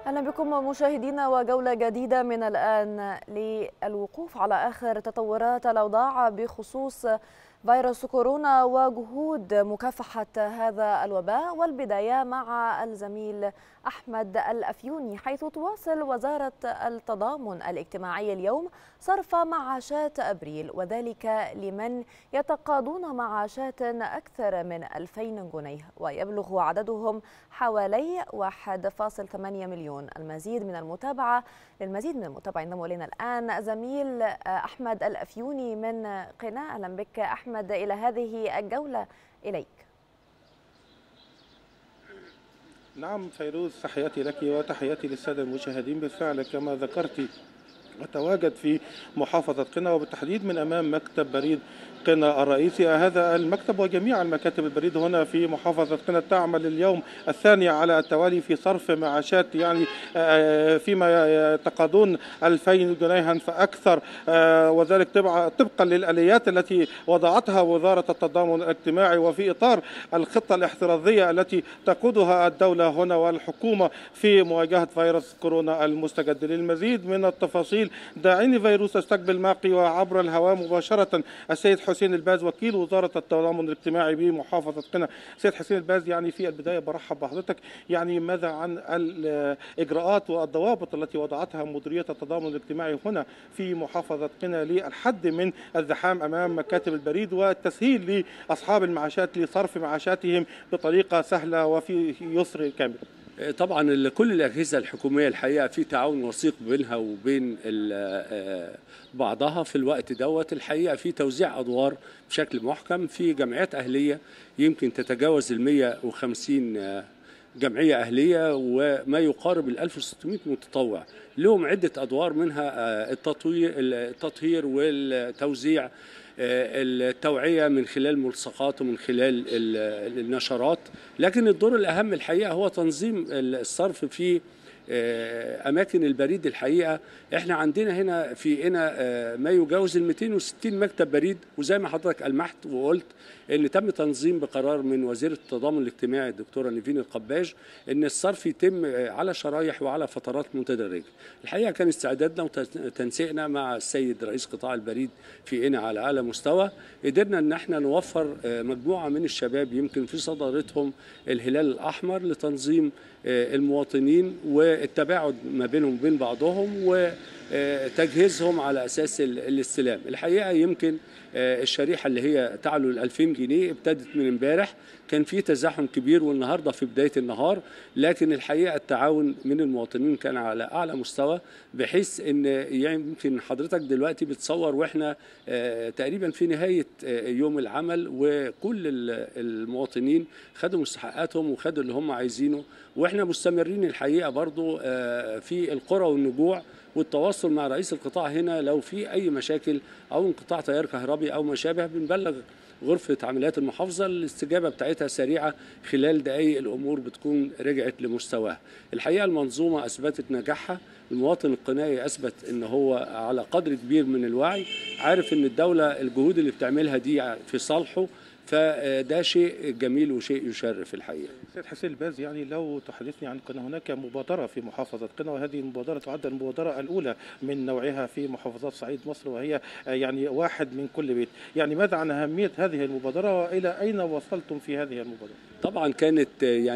أهلا بكم مشاهدينا وجولة جديدة من الآن للوقوف على آخر تطورات الأوضاع بخصوص فيروس كورونا وجهود مكافحة هذا الوباء، والبداية مع الزميل أحمد الأفيوني، حيث تواصل وزارة التضامن الاجتماعي اليوم صرف معاشات أبريل، وذلك لمن يتقاضون معاشات أكثر من 2000 جنيه ويبلغ عددهم حوالي 1.8 مليون. للمزيد من المتابعة ينضم إلينا الآن زميل أحمد الأفيوني من قنا. أهلا بك أحمد إلى هذه الجولة، إليك. نعم فيروز، تحياتي لك وتحياتي للسادة المشاهدين. بالفعل كما ذكرت أتواجد في محافظة قنا، وبالتحديد من أمام مكتب بريد قنا الرئيسي. هذا المكتب وجميع المكاتب البريد هنا في محافظة قنا تعمل اليوم الثاني على التوالي في صرف معاشات، فيما يتقاضون 2000 جنيها فأكثر، وذلك طبقا للآليات التي وضعتها وزارة التضامن الاجتماعي، وفي إطار الخطة الاحترازية التي تقودها الدولة هنا والحكومة في مواجهة فيروس كورونا المستجد. للمزيد من التفاصيل داعيني فيروس استقبل معي وعبر الهواء مباشرة السيد حسين الباز، وكيل وزارة التضامن الاجتماعي بمحافظة قنا. سيد حسين الباز، في البداية برحب بحضرتك. ماذا عن الإجراءات والضوابط التي وضعتها مديرية التضامن الاجتماعي هنا في محافظة قنا للحد من الزحام أمام مكاتب البريد والتسهيل لأصحاب المعاشات لصرف معاشاتهم بطريقة سهلة وفي يسر كامل؟ طبعا كل الأجهزة الحكومية الحقيقة في تعاون وثيق بينها وبين بعضها في الوقت دوت. الحقيقة في توزيع أدوار بشكل محكم في جمعيات أهلية يمكن تتجاوز 150 جمعية أهلية وما يقارب 1600 متطوع لهم عدة أدوار، منها التطهير والتوزيع، التوعية من خلال ملصقات ومن خلال النشرات. لكن الدور الأهم الحقيقة هو تنظيم الصرف في أماكن البريد. الحقيقة احنا عندنا هنا في قنا ما يجاوز 260 مكتب بريد، وزي ما حضرتك ألمحت وقلت ان تم تنظيم بقرار من وزيرة التضامن الاجتماعي الدكتورة نيفين القباج ان الصرف يتم على شرايح وعلى فترات متدرجة. الحقيقة كان استعدادنا وتنسيقنا مع السيد رئيس قطاع البريد في قنا على اعلى مستوى، قدرنا ان احنا نوفر مجموعة من الشباب يمكن في صدارتهم الهلال الأحمر لتنظيم المواطنين والتباعد ما بينهم وبين بعضهم وتجهيزهم على أساس الاستلام. الحقيقة يمكن الشريحة اللي هي تعلو ال 2000 جنيه ابتدت من امبارح، كان في تزاحم كبير والنهارده في بداية النهار، لكن الحقيقة التعاون من المواطنين كان على أعلى مستوى، بحيث ان يمكن حضرتك دلوقتي بتصور واحنا تقريبا في نهاية يوم العمل، وكل المواطنين خدوا مستحقاتهم وخدوا اللي هم عايزينه، واحنا مستمرين الحقيقة برضو في القرى والنجوع والتواصل مع رئيس القطاع هنا لو في أي مشاكل أو انقطاع تيار كهربي أو ما شابه، بنبلغ غرفة عمليات المحافظة. الاستجابة بتاعتها سريعة، خلال دقائق الأمور بتكون رجعت لمستواها. الحقيقة المنظومة أثبتت نجاحها، المواطن القنائي أثبت أنه هو على قدر كبير من الوعي، عارف أن الدولة الجهود اللي بتعملها دي في صالحه، فده شيء جميل وشيء يشرف الحقيقة. سيد حسين الباز، لو تحدثني عن قنا، هناك مبادرة في محافظة قنا، وهذه المبادرة تعد المبادرة الأولى من نوعها في محافظات صعيد مصر، وهي واحد من كل بيت. ماذا عن أهمية هذه المبادرة وإلى أين وصلتم في هذه المبادرة؟ طبعا كانت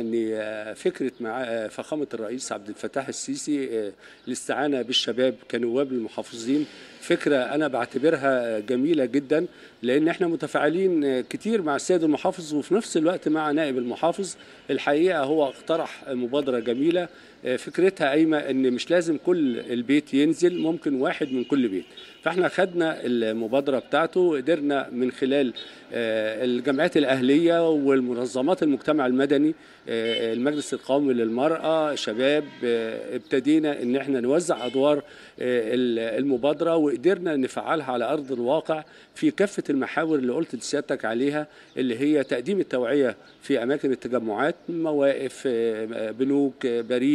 فكرة مع فخامة الرئيس عبد الفتاح السيسي الاستعانة بالشباب كنواب المحافظين، فكرة أنا بعتبرها جميلة جدا، لأن احنا متفاعلين كتير مع السيد المحافظ وفي نفس الوقت مع نائب المحافظ. الحقيقة هو اقترح مبادرة جميلة، فكرتها قايمة ان مش لازم كل البيت ينزل، ممكن واحد من كل بيت. فاحنا خدنا المبادرة بتاعته وقدرنا من خلال الجمعيات الأهلية والمنظمات المجتمع المدني، المجلس القومي للمرأة، شباب، ابتدينا ان احنا نوزع ادوار المبادرة، وقدرنا نفعلها على ارض الواقع في كافة المحاور اللي قلت لسيادتك عليها، اللي هي تقديم التوعية في اماكن التجمعات، مواقف، بنوك، بريد،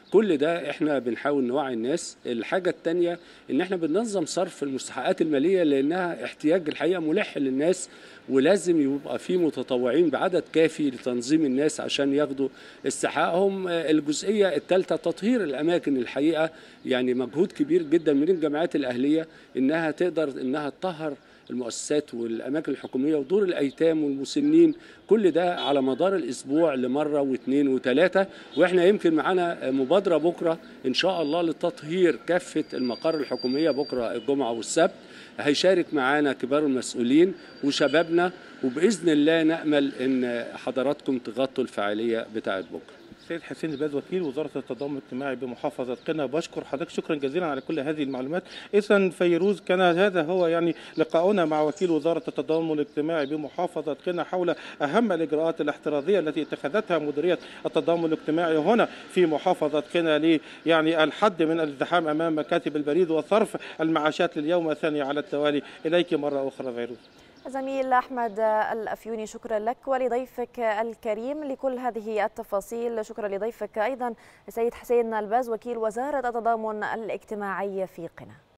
كل ده احنا بنحاول نوعي الناس. الحاجة التانية ان احنا بننظم صرف المستحقات المالية لانها احتياج الحقيقة ملح للناس، ولازم يبقى في متطوعين بعدد كافي لتنظيم الناس عشان ياخدوا استحقاقهم. الجزئية الثالثة تطهير الأماكن، الحقيقة يعني مجهود كبير جدا من الجمعيات الأهلية إنها تقدر إنها تطهر المؤسسات والأماكن الحكومية ودور الأيتام والمسنين، كل ده على مدار الأسبوع لمرة واثنين وثلاثة. وإحنا يمكن معانا مبادرة بكرة إن شاء الله لتطهير كافة المقار الحكومية بكرة الجمعة والسبت. هيشارك معانا كبار المسؤولين وشبابنا، وبإذن الله نأمل إن حضراتكم تغطوا الفعالية بتاعت بكرة. سيد حسين الباز وكيل وزارة التضامن الاجتماعي بمحافظة قنا، بشكر حضرتك شكرا جزيلا على كل هذه المعلومات. إذن فيروز، كان هذا هو يعني لقاؤنا مع وكيل وزارة التضامن الاجتماعي بمحافظة قنا حول أهم الإجراءات الاحترازية التي اتخذتها مديرية التضامن الاجتماعي هنا في محافظة قنا يعني الحد من الازدحام أمام مكاتب البريد وصرف المعاشات لليوم الثاني على التوالي. إليك مرة أخرى فيروز. زميل أحمد الأفيوني، شكرا لك ولضيفك الكريم لكل هذه التفاصيل. شكرا لضيفك أيضا السيد حسين الباز وكيل وزارة التضامن الاجتماعي في قنا.